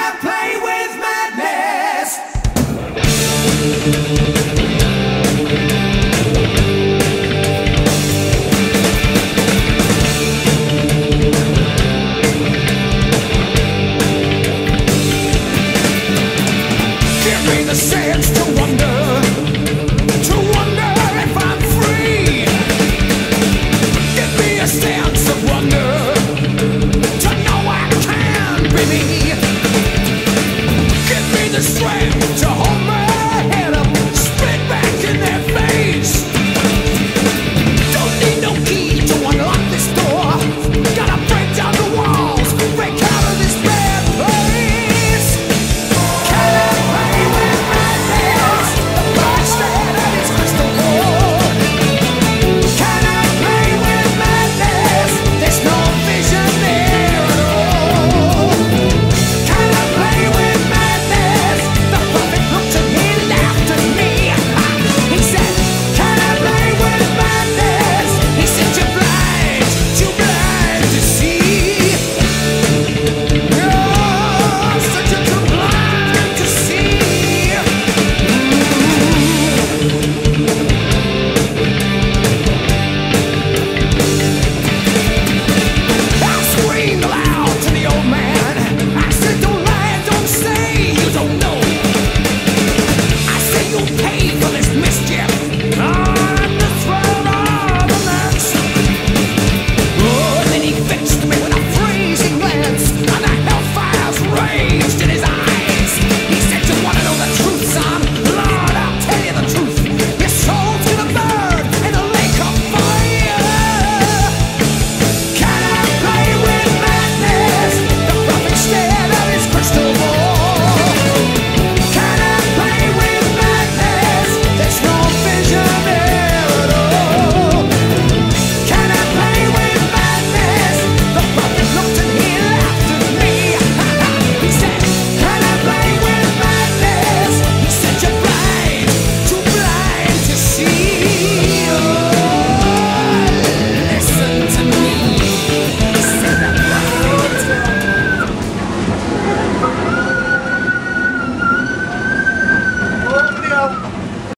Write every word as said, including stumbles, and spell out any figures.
have played with madness. Give me the sense to wonder, to wonder if I'm free. Give me a sense of wonder, to know I can be me. Give me the strength